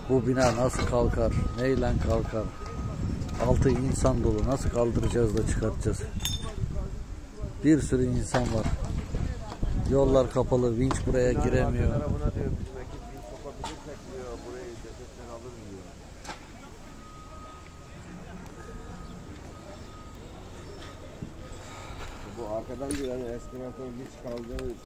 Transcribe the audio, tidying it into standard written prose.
Bu bina nasıl kalkar? Neyle kalkar? Altı insan dolu. Nasıl kaldıracağız da çıkartacağız? Bir sürü insan var. Yollar kapalı. Vinç buraya giremiyor. Bu arkadan diyor yani eskiden vinç kaldı.